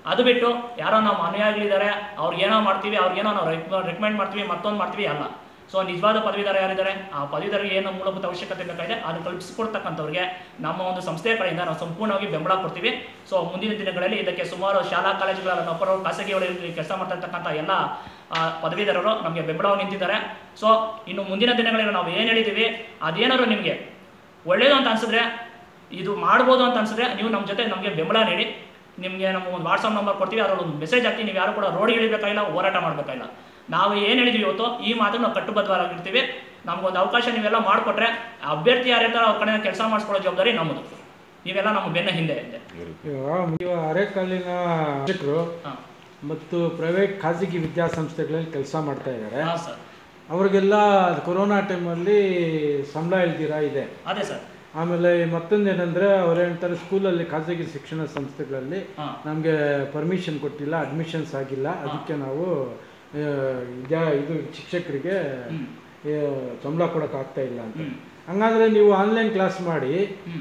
ಅದು ಬಿಟ್ಟು ಯಾರೋ ನಾವು ಅನುಯಾಯಿಗಳಿದ್ದಾರೆ ಅವ್ರಿಗೇನೋ ಮಾಡ್ತೀವಿ ಅವ್ರಿಗೇನೋ ನಾವು ರೆಕಮೆಂಡ್ ಮಾಡ್ತೀವಿ ಮತ್ತೊಂದು ಮಾಡ್ತೀವಿ ಅಲ್ಲ. ಸೊ ನಿಜವಾದ ಪದವೀಧರ ಯಾರಿದ್ದಾರೆ, ಆ ಪದವೀಧರಿಗೆ ಏನು ಮೂಲಭೂತ ಅವಶ್ಯಕತೆ ಬೇಕಾಗಿದೆ ಅದನ್ನು ಕಲ್ಪಿಸಿಕೊಡ್ತಕ್ಕಂಥವ್ರಿಗೆ ನಮ್ಮ ಒಂದು ಸಂಸ್ಥೆಯ ಕಡೆಯಿಂದ ನಾವು ಸಂಪೂರ್ಣವಾಗಿ ಬೆಂಬಲ ಕೊಡ್ತೀವಿ. ಸೊ ಮುಂದಿನ ದಿನಗಳಲ್ಲಿ ಇದಕ್ಕೆ ಸುಮಾರು ಶಾಲಾ ಕಾಲೇಜುಗಳ ನೌಕರರು, ಖಾಸಗಿ ವಲಯದಲ್ಲಿ ಕೆಲಸ ಮಾಡ್ತಾ ಇರ್ತಕ್ಕಂಥ ಎಲ್ಲ ಪದವೀಧರರು ನಮಗೆ ಬೆಂಬಲವಾಗಿ ನಿಂತಿದ್ದಾರೆ. ಸೊ ಇನ್ನು ಮುಂದಿನ ದಿನಗಳಲ್ಲಿ ನಾವು ಏನು ಹೇಳಿದ್ದೀವಿ ಅದೇನಾದ್ರು ನಿಮಗೆ ಒಳ್ಳೆಯದು ಅಂತ ಅನಿಸಿದ್ರೆ, ಇದು ಮಾಡ್ಬೋದು ಅಂತ ಅನಿಸಿದ್ರೆ ನೀವು ನಮ್ಮ ಜೊತೆ ನಮಗೆ ಬೆಂಬಲ ನೀಡಿ. ನಿಮಗೆ ನಮ್ಮ ಒಂದು ವಾಟ್ಸಪ್ ನಂಬರ್ ಕೊಡ್ತೀವಿ, ಅದರಲ್ಲಿ ಒಂದು ಮೆಸೇಜ್ ಹಾಕಿ. ನೀವು ಯಾರು ಕೂಡ ರೋಡಿಗೆ ಇಳಿಬೇಕಾಗಿಲ್ಲ, ಹೋರಾಟ ಮಾಡಬೇಕಾಗಿಲ್ಲ. ನಾವು ಏನು ಹೇಳಿದ್ವಿ ಇವತ್ತು ಈ ಮಾತನ್ನು ನಾವು ಕಟ್ಟುಬದ್ಧವಾಗಿರ್ತೀವಿ. ನಮಗೊಂದು ಅವಕಾಶ ನೀವೆಲ್ಲ ಮಾಡಿಕೊಟ್ರೆ ಅಭ್ಯರ್ಥಿ ಯಾರ್ಯಾರ ಅವ್ರ ಕಡೆ ಕೆಲಸ ಮಾಡಿಸ್ಕೊಳ್ಳೋ ಜವಾಬ್ದಾರಿ ನಮ್ಮದು. ನೀವೆಲ್ಲ ನಮ್ಮ ಬೆನ್ನ ಹಿಂದೆ ಇದೆ. ಅರೆಕಾಲಿನ ಶಿಕ್ಷಕರು ಮತ್ತು ಪ್ರೈವೇಟ್ ಖಾಸಗಿ ವಿದ್ಯಾಸಂಸ್ಥೆಗಳಲ್ಲಿ ಕೆಲಸ ಮಾಡ್ತಾ ಇದ್ದಾರೆ. ಅವ್ರಿಗೆಲ್ಲ ಕೊರೋನಾ ಟೈಮಲ್ಲಿ ಸಂಬಳ ಇಲ್ದಿರಾ ಇದೆ. ಅದೇ ಸರ್. ಆಮೇಲೆ ಮತ್ತೊಂದು ಏನಂದರೆ ಅವ್ರು ಹೇಳ್ತಾರೆ ಸ್ಕೂಲಲ್ಲಿ ಖಾಸಗಿ ಶಿಕ್ಷಣ ಸಂಸ್ಥೆಗಳಲ್ಲಿ ನಮಗೆ ಪರ್ಮಿಷನ್ ಕೊಟ್ಟಿಲ್ಲ, ಅಡ್ಮಿಷನ್ಸ್ ಆಗಿಲ್ಲ, ಅದಕ್ಕೆ ನಾವು ಇದು ಶಿಕ್ಷಕರಿಗೆ ಸಂಬಳ ಕೊಡೋಕ್ಕಾಗ್ತಾ ಇಲ್ಲ ಅಂತ. ಹಂಗಾದ್ರೆ ನೀವು ಆನ್ಲೈನ್ ಕ್ಲಾಸ್ ಮಾಡಿ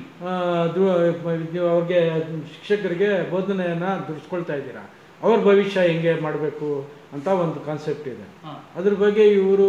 ಅವ್ರಿಗೆ ಶಿಕ್ಷಕರಿಗೆ ಬೋಧನೆಯನ್ನು ದುಡಿಸ್ಕೊಳ್ತಾ ಇದ್ದೀರಾ, ಅವ್ರ ಭವಿಷ್ಯ ಹೆಂಗೆ ಮಾಡಬೇಕು ಅಂತ ಒಂದು ಕಾನ್ಸೆಪ್ಟ್ ಇದೆ. ಅದ್ರ ಬಗ್ಗೆ ಇವರು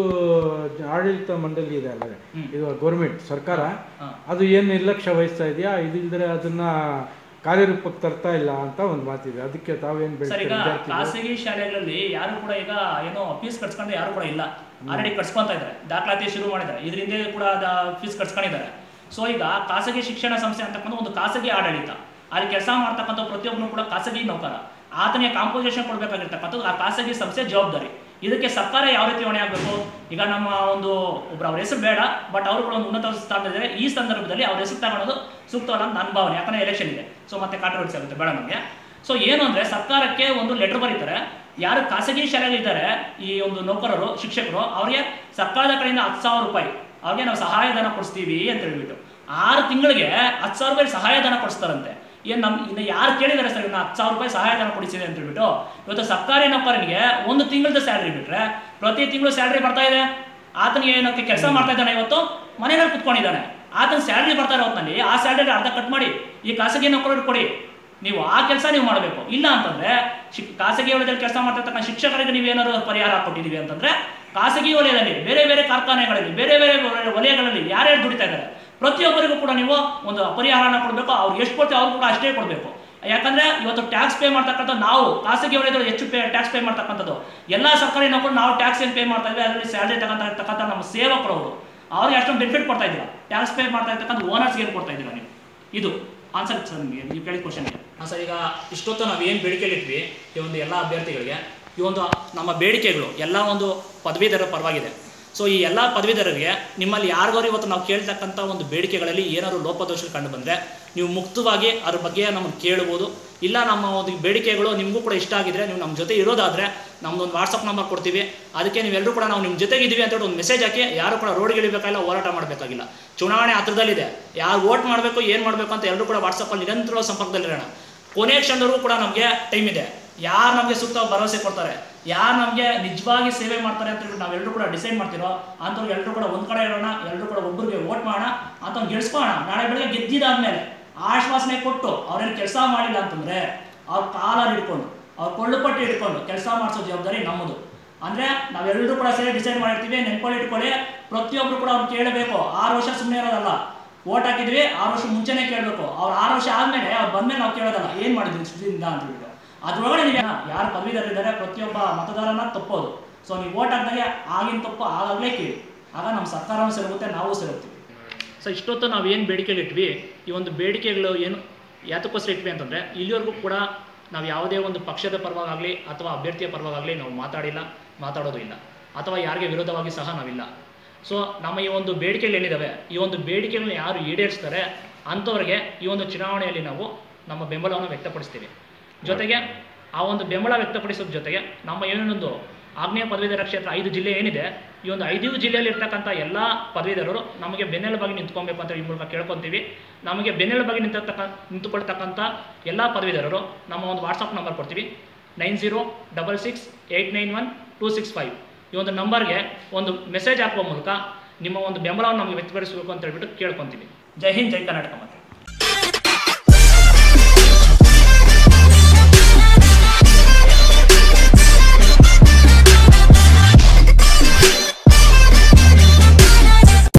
ಆಡಳಿತ ಮಂಡಳಿ ಇದೆ ಅಲ್ಲ, ಇದು ಗೌರ್ಮೆಂಟ್ ಸರ್ಕಾರ, ಅದು ಏನು ನಿರ್ಲಕ್ಷ್ಯ ವಹಿಸ್ತಾ ಇದೆಯಾ, ಇದಿಲ್ದ್ರೆ ಅದನ್ನ ಕಾರ್ಯರೂಪಕ್ಕೆ ತರ್ತಾ ಇಲ್ಲ ಅಂತ ಒಂದು ಮಾತಿದೆ. ಅದಕ್ಕೆ ತಾವೇನು ಬೆಳೆಸ್ತಾರೆ? ಖಾಸಗಿ ಶಾಲೆಗಳಲ್ಲಿ ಯಾರು ಕೂಡ ಈಗ ಏನೋ ಫೀಸ್ ಕಟ್ಸ್ಕೊಂಡು ಯಾರು ಕೂಡ ಇಲ್ಲ, ಆಲ್ರೆಡಿ ಕಟ್ಸ್ಕೊಂತ ಇದ್ದಾರೆ, ದಾಖಲಾತಿ ಶುರು ಮಾಡಿದ್ದಾರೆ, ಇದರಿಂದ ಕೂಡ ಫೀಸ್ ಕಟ್ಸ್ಕೊಂಡಿದ್ದಾರೆ. ಸೊ ಈಗ ಖಾಸಗಿ ಶಿಕ್ಷಣ ಸಂಸ್ಥೆ ಅಂತಕ್ಕಂಥ ಒಂದು ಖಾಸಗಿ ಆಡಳಿತ, ಅಲ್ಲಿ ಕೆಲಸ ಮಾಡ್ತಕ್ಕಂಥ ಪ್ರತಿಯೊಬ್ಬನು ಕೂಡ ಖಾಸಗಿ ನೌಕರ, ಆತನಿಗೆ ಕಾಂಪೋಸಿಷನ್ ಕೊಡಬೇಕಾಗಿರ್ತಕ್ಕಂಥದ್ದು ಆ ಖಾಸಗಿ ಸಂಸ್ಥೆ ಜವಾಬ್ದಾರಿ. ಇದಕ್ಕೆ ಸರ್ಕಾರ ಯಾವ ರೀತಿ ಹೊಣೆ ಆಗಬೇಕು? ಈಗ ನಮ್ಮ ಒಂದು ಒಬ್ಬರು ಅವ್ರ ಹೆಸರು ಬೇಡ, ಬಟ್ ಅವರು ಕೂಡ ಒಂದು ಉನ್ನತ ಸ್ಥಾನದಲ್ಲಿದ್ದಾರೆ. ಈ ಸಂದರ್ಭದಲ್ಲಿ ಅವ್ರ ಹೆಸರು ತಗೊಳ್ಳೋದು ಸೂಕ್ತವಲ್ಲ ಅಂತ ನನ್ನ ಭಾವನೆ. ಯಾಕಂದರೆ ಎಲೆಕ್ಷನ್ ಇದೆ, ಸೊ ಮತ್ತೆ ಕಾಂಟ್ರವರ್ಸಿ ಆಗುತ್ತೆ, ಬೇಡ ನಮಗೆ. ಸೊ ಏನು ಅಂದರೆ ಸರ್ಕಾರಕ್ಕೆ ಒಂದು ಲೆಟರ್ ಬರೀತಾರೆ, ಯಾರು ಖಾಸಗಿ ಶಾಲೆಗಳಿದ್ದಾರೆ ಈ ಒಂದು ನೌಕರರು ಶಿಕ್ಷಕರು, ಅವ್ರಿಗೆ ಸರ್ಕಾರದ ಕಡೆಯಿಂದ ಹತ್ತು ಸಾವಿರ ರೂಪಾಯಿ ಅವ್ರಿಗೆ ನಾವು ಸಹಾಯಧನ ಕೊಡಿಸ್ತೀವಿ ಅಂತ ಹೇಳ್ಬಿಟ್ಟು ಆರು ತಿಂಗಳಿಗೆ ಹತ್ತು ಸಾವಿರ ರೂಪಾಯಿ ಸಹಾಯಧನ ಕೊಡಿಸ್ತಾರಂತೆ. ಏನು ನಮ್ಮ ಇನ್ನು ಯಾರು ಕೇಳಿದ್ದಾರೆ ಸರ್ ಇನ್ನು ಹತ್ತು ಸಾವಿರ ರೂಪಾಯಿ ಸಹಾಯಧನ ಕೊಡಿಸಿದೆ ಅಂತ ಹೇಳ್ಬಿಟ್ಟು? ಇವತ್ತು ಸರ್ಕಾರಿ ನೌಕರನಿಗೆ ಒಂದು ತಿಂಗಳದ ಸ್ಯಾಲ್ರಿ ಬಿಟ್ಟರೆ ಪ್ರತಿ ತಿಂಗಳು ಸ್ಯಾಲ್ರಿ ಬರ್ತಾ ಇದೆ. ಆತನಿಗೆ ಏನಕ್ಕೆ ಕೆಲಸ ಮಾಡ್ತಾ ಇದ್ದಾನೆ, ಇವತ್ತು ಮನೆಯಲ್ಲಿ ಕುತ್ಕೊಂಡಿದ್ದಾನೆ, ಆತನ ಸ್ಯಾಲ್ರಿ ಬರ್ತಾ ಇರೋ ಹೊತ್ತಿನಲ್ಲಿ ಆ ಸ್ಯಾಲ್ರಿ ಅರ್ಧ ಕಟ್ ಮಾಡಿ ಈ ಖಾಸಗಿ ನೌಕರರು ಕೊಡಿ. ನೀವು ಆ ಕೆಲಸ ನೀವು ಮಾಡಬೇಕು. ಇಲ್ಲ ಅಂತಂದರೆ ಶಿಕ್ ಖಾಸಗಿ ವಲಯದಲ್ಲಿ ಕೆಲಸ ಮಾಡ್ತಿರ್ತಕ್ಕಂಥ ಶಿಕ್ಷಕರಿಗೆ ನೀವೇನಾದ್ರು ಪರಿಹಾರ ಕೊಟ್ಟಿದ್ದೀವಿ ಅಂತಂದರೆ, ಖಾಸಗಿ ವಲಯದಲ್ಲಿ ಬೇರೆ ಬೇರೆ ಕಾರ್ಖಾನೆಗಳಲ್ಲಿ ಬೇರೆ ಬೇರೆ ವಲಯಗಳಲ್ಲಿ ಯಾರ್ಯಾರು ದುಡಿತಾ ಇದ್ದಾರೆ ಪ್ರತಿಯೊಬ್ಬರಿಗೂ ಕೂಡ ನೀವು ಒಂದು ಪರಿಹಾರನ ಕೊಡಬೇಕು. ಅವ್ರು ಎಷ್ಟು ಕೊಡ್ತೀವಿ ಅವ್ರು ಕೂಡ ಅಷ್ಟೇ ಕೊಡಬೇಕು. ಯಾಕಂದರೆ ಇವತ್ತು ಟ್ಯಾಕ್ಸ್ ಪೇ ಮಾಡ್ತಕ್ಕಂಥ ನಾವು ಖಾಸಗಿ ವಲಯದಲ್ಲಿ ಹೆಚ್ಚು ಪೇ ಟ್ಯಾಕ್ಸ್ ಪೇ ಮಾಡ್ತಕ್ಕಂಥದ್ದು, ಎಲ್ಲ ಸರ್ಕಾರಿ ನೌಕರು ನಾವು ಟ್ಯಾಕ್ಸ್ ಏನು ಪೇ ಮಾಡ್ತಾ ಇದ್ವಿ, ಅದರಲ್ಲಿ ಸ್ಯಾಲ್ರಿ ತಗೊಂತಕ್ಕಂಥ ನಮ್ಮ ಸೇವಕರು ಅವರು ಅವ್ರಿಗೆ ಅಷ್ಟೊಂದು ಬೆನಿಫಿಟ್ ಕೊಡ್ತಾ ಇದ್ದೀರಾ. ಟ್ಯಾಕ್ಸ್ ಪೇ ಮಾಡ್ತಾ ಇರ್ತಕ್ಕಂಥ ಓನರ್ಸ್ಗೆ ಏನು ಕೊಡ್ತಾ ಇದ್ದೀರಾ ನೀವು? ಇದು ಆನ್ಸರ್ ಸರ್ ನಿಮಗೆ ನೀವು ಕೇಳಿದ ಕ್ವಶನ್ಗೆ. ಹಾಂ ಸರ್, ಈಗ ಇಷ್ಟೊತ್ತು ನಾವು ಏನು ಬೇಡಿಕೆಗಳಿಟ್ವಿ ಈ ಒಂದು ಎಲ್ಲ ಅಭ್ಯರ್ಥಿಗಳಿಗೆ, ಈ ಒಂದು ನಮ್ಮ ಬೇಡಿಕೆಗಳು ಎಲ್ಲ ಒಂದು ಪದವೀಧರ ಪರವಾಗಿದೆ. ಸೊ ಈ ಎಲ್ಲ ಪದವೀಧರರಿಗೆ ನಿಮ್ಮಲ್ಲಿ ಯಾರಿಗಾರು ಇವತ್ತು ನಾವು ಕೇಳ್ತಕ್ಕಂಥ ಒಂದು ಬೇಡಿಕೆಗಳಲ್ಲಿ ಏನಾದ್ರು ಲೋಪದೋಷ ಕಂಡು ಬಂದರೆ ನೀವು ಮುಕ್ತವಾಗಿ ಅದ್ರ ಬಗ್ಗೆ ನಮ್ಮನ್ನು ಕೇಳ್ಬೋದು. ಇಲ್ಲ ನಮ್ಮ ಒಂದು ಬೇಡಿಕೆಗಳು ನಿಮಗೂ ಕೂಡ ಇಷ್ಟ ಆಗಿದ್ರೆ ನೀವು ನಮ್ಮ ಜೊತೆ ಇರೋದಾದರೆ ನಮ್ಮದೊಂದು ವಾಟ್ಸಪ್ ನಂಬರ್ ಕೊಡ್ತೀವಿ, ಅದಕ್ಕೆ ನೀವೆಲ್ಲರೂ ಕೂಡ ನಾವು ನಿಮ್ಮ ಜೊತೆಗಿದ್ದೀವಿ ಅಂತೇಳಿ ಒಂದು ಮೆಸೇಜ್ ಹಾಕಿ. ಯಾರು ಕೂಡ ರೋಡ್ಗೆ ಇಳಿಬೇಕಾಗಿಲ್ಲ, ಹೋರಾಟ ಮಾಡಬೇಕಾಗಿಲ್ಲ. ಚುನಾವಣೆ ಹತ್ರದಲ್ಲಿದೆ, ಯಾರು ವೋಟ್ ಮಾಡಬೇಕು ಏನು ಮಾಡಬೇಕು ಅಂತ ಎಲ್ಲರೂ ಕೂಡ ವಾಟ್ಸಪ್ಪಲ್ಲಿ ನಿರಂತರವಾಗಿ ಸಂಪರ್ಕದಲ್ಲಿರೋಣ. ಕೊನೆ ಕ್ಷಣದವರೆಗೂ ಕೂಡ ನಮಗೆ ಟೈಮ್ ಇದೆ. ಯಾರು ನಮಗೆ ಸೂಕ್ತ ಭರವಸೆ ಕೊಡ್ತಾರೆ, ಯಾರು ನಮಗೆ ನಿಜವಾಗಿ ಸೇವೆ ಮಾಡ್ತಾರೆ ಅಂತ ಹೇಳ್ಬಿಟ್ಟು ನಾವೆಲ್ಲರೂ ಕೂಡ ಡಿಸೈಡ್ ಮಾಡ್ತಿರೋ ಅಂಥವ್ರಿಗೆ ಎಲ್ಲರೂ ಕೂಡ ಒಂದು ಕಡೆ ಇರೋಣ, ಎಲ್ಲರೂ ಕೂಡ ಒಬ್ಬರಿಗೆ ವೋಟ್ ಮಾಡೋಣ ಅಂತ ಗೆಲ್ಸ್ಕೋಣ. ನಾಳೆ ಬೆಳಗ್ಗೆ ಗೆದ್ದಿದ್ದಾದ್ಮೇಲೆ ಆಶ್ವಾಸನೆ ಕೊಟ್ಟು ಅವ್ರೇನು ಕೆಲಸ ಮಾಡಿಲ್ಲ ಅಂತಂದರೆ ಅವ್ರ ಕಾಲಲ್ಲಿ ಹಿಡ್ಕೊಂಡು ಅವ್ರ ಕೊಳ್ಳು ಪಟ್ಟಿ ಹಿಡ್ಕೊಂಡು ಕೆಲಸ ಮಾಡಿಸೋ ಜವಾಬ್ದಾರಿ ನಮ್ಮದು. ಅಂದರೆ ನಾವೆಲ್ಲರೂ ಕೂಡ ಸೇರಿ ಡಿಸೈಡ್ ಮಾಡಿರ್ತೀವಿ, ನೆನ್ಕೊಳ್ಳಿ ಇಟ್ಕೊಳ್ಳಿ. ಪ್ರತಿಯೊಬ್ಬರು ಕೂಡ ಅವ್ರು ಕೇಳಬೇಕು. ಆರು ವರ್ಷ ಸುಮ್ಮನೆ ಇರೋದಲ್ಲ, ವೋಟ್ ಹಾಕಿದ್ವಿ ಆರು ವರ್ಷ ಮುಂಚೆನೇ ಕೇಳಬೇಕು. ಅವ್ರು ಆರು ವರ್ಷ ಆದಮೇಲೆ ಅವ್ರು ಬಂದಮೇಲೆ ನಾವು ಕೇಳೋದಲ್ಲ ಏನು ಮಾಡಿದ್ವಿ ಸುದ್ದಿಯಿಂದ ಅಂತ ಹೇಳ್ಬಿಟ್ಟು. ಅದ್ರೊಳಗಡೆ ನೀವು ಯಾರು ಪದವೀಧರಿದ್ದಾರೆ ಪ್ರತಿಯೊಬ್ಬ ಮತದಾರನ ತಪ್ಪೋದು. ಸೊ ನೀವು ವೋಟ್ ಹಾಕಿದಾಗೆ ಆಗಿನ ತಪ್ಪು ಆಗಾಗಲೇ ಕೇಳಿ, ಆಗ ನಮ್ಮ ಸರ್ಕಾರವೂ ಸೇರುತ್ತೆ, ನಾವು ಸೇರುತ್ತೀವಿ. ಸೊ ಇಷ್ಟೊತ್ತು ನಾವು ಏನು ಬೇಡಿಕೆಗಳು ಇಟ್ವಿ, ಈ ಒಂದು ಬೇಡಿಕೆಗಳು ಏನು ಯಾತಕ್ಕೋಸ್ಕರ ಇಟ್ವಿ ಅಂತಂದರೆ ಇಲ್ಲಿವರೆಗೂ ಕೂಡ ನಾವು ಯಾವುದೇ ಒಂದು ಪಕ್ಷದ ಪರವಾಗಲಿ ಅಥವಾ ಅಭ್ಯರ್ಥಿಯ ಪರವಾಗಲಿ ನಾವು ಮಾತಾಡಿಲ್ಲ, ಮಾತಾಡೋದು ಇಲ್ಲ, ಅಥವಾ ಯಾರಿಗೆ ವಿರೋಧವಾಗಿ ಸಹ ನಾವಿಲ್ಲ. ಸೊ ನಮ್ಮ ಈ ಒಂದು ಬೇಡಿಕೆಗಳು ಏನಿದ್ದಾವೆ, ಈ ಒಂದು ಬೇಡಿಕೆಗಳನ್ನ ಯಾರು ಈಡೇರಿಸ್ತಾರೆ ಅಂಥವ್ರಿಗೆ ಈ ಒಂದು ಚುನಾವಣೆಯಲ್ಲಿ ನಾವು ನಮ್ಮ ಬೆಂಬಲವನ್ನು ವ್ಯಕ್ತಪಡಿಸ್ತೀವಿ. ಜೊತೆಗೆ ಆ ಒಂದು ಬೆಂಬಲ ವ್ಯಕ್ತಪಡಿಸೋದ್ರ ಜೊತೆಗೆ ನಮ್ಮ ಏನೊಂದು ಆಗ್ನೇಯ ಪದವೀಧರ ಕ್ಷೇತ್ರ ಐದು ಜಿಲ್ಲೆ ಏನಿದೆ, ಈ ಒಂದು ಐದು ಜಿಲ್ಲೆಯಲ್ಲಿ ಇರ್ತಕ್ಕಂಥ ಎಲ್ಲ ಪದವೀಧರರು ನಮಗೆ ಬೆನ್ನೆಲುಬಾಗಿ ನಿಂತ್ಕೊಬೇಕು ಅಂತ ಈ ಮೂಲಕ ಕೇಳ್ಕೊತೀವಿ. ನಮಗೆ ಬೆನ್ನೆಲುಬಾಗಿ ನಿಂತಕ್ಕ ನಿಂತುಕೊಳ್ತಕ್ಕಂಥ ಎಲ್ಲ ಪದವೀಧರರು ನಮ್ಮ ಒಂದು ವಾಟ್ಸಪ್ ನಂಬರ್ ಕೊಡ್ತೀವಿ, nine zero double six eight nine one two six five. ಈ ಒಂದು ನಂಬರ್ಗೆ ಒಂದು ಮೆಸೇಜ್ ಹಾಕುವ ಮೂಲಕ ನಿಮ್ಮ ಒಂದು ಬೆಂಬಲವನ್ನು ನಮಗೆ ವ್ಯಕ್ತಪಡಿಸಬೇಕು ಅಂತ ಹೇಳ್ಬಿಟ್ಟು ಕೇಳ್ಕೊತೀವಿ. ಜೈ ಹಿಂದ್, ಜೈ ಕರ್ನಾಟಕ. ಮತ್ತೆ